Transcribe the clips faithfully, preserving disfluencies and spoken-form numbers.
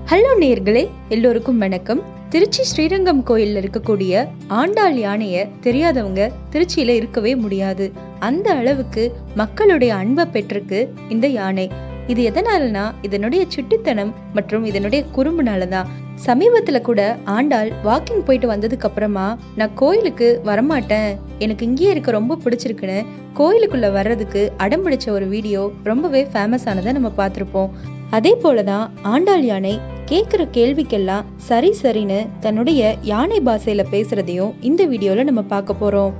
Hello நேயர்களே, எல்லோருக்கும் வணக்கம். திருச்சி ஸ்ரீரங்கம் கோயில்ல இருக்கக்கூடிய ஆண்டாள் யானைய தெரியாதவங்க திருச்சியில இருக்கவே முடியாது. அந்த அளவுக்கு மக்களுடைய அன்பை பெற்றிருக்கு இந்த யானை. இது எதனாலனா இதனுடைய சுட்டித்தனம் மற்றும் இதனுடைய குறும்புனாலதான். சமீபத்துல கூட ஆண்டாள் வாக்கிங் போயிட்டு வந்ததுக்கு அப்புறமா நான் கோயிலுக்கு வரமாட்டேன், எனக்கு இங்கேயே இருக்க ரொம்ப பிடிச்சிருக்குன்னு கோயிலுக்குள்ள வர்றதுக்கு அடம் பிடிச்ச ஒரு வீடியோ ரொம்பவே ஃபேமஸ் ஆனதை நம்ம பார்த்திருப்போம். அதே போலதான் ஆண்டாள் யானை கேக்குற கேள்விக்கெல்லாம் சரி சரின்னு தன்னுடைய யானை பாஷையில பேசுறதையும் இந்த வீடியோல நம்ம பார்க்க போறோம்.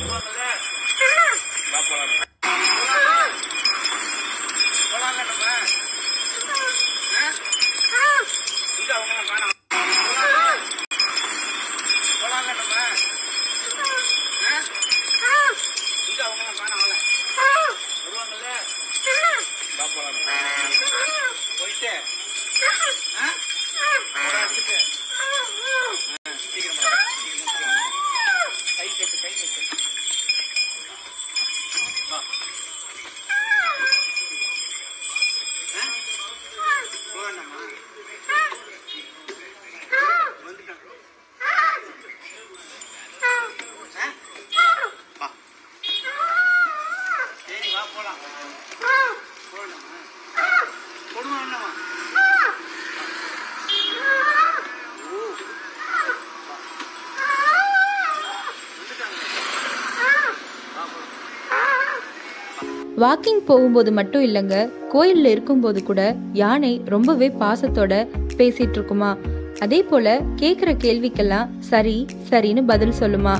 வாக்கிங் போகும்போது மட்டும் இல்லைங்க, கோயில்ல இருக்கும்போது கூட யானை ரொம்பவே பாசத்தோட பேசிட்டு இருக்குமா. அதே போல கேக்குற கேள்விக்கெல்லாம் சரி சரின்னு பதில் சொல்லுமா.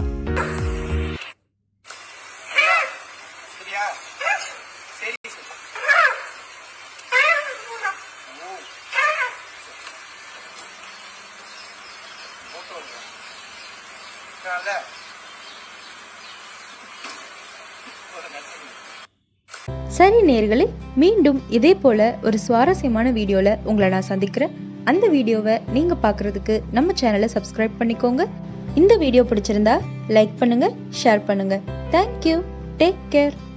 சரி நேயர்களே, மீண்டும் இதே போல ஒரு சுவாரஸ்யமான வீடியோல உங்களை நான் சந்திக்கிறேன். அந்த வீடியோவை நீங்க பார்க்கிறதுக்கு நம்ம சேனலை சப்ஸ்கிரைப் பண்ணிக்கோங்க. இந்த வீடியோ பிடிச்சிருந்தா லைக் பண்ணுங்க, ஷேர் பண்ணுங்க. தேங்க்யூ. Take care.